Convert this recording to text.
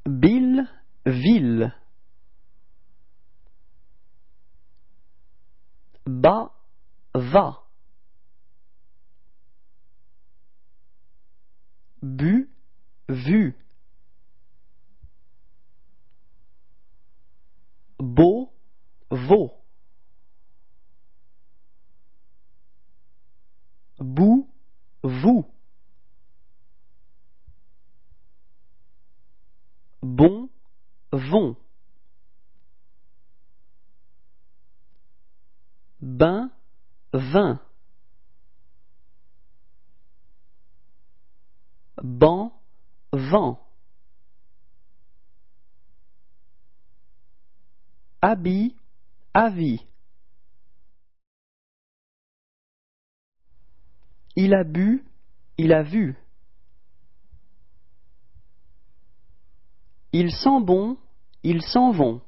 Bill, ville. Bas, va. Bu, vu. Beau, vaut. Bout, vous. Bon, vont. Ben, vin. Ban, vent. Habit, avis. Il a bu, il a vu. Ils sont bons, ils s'en vont.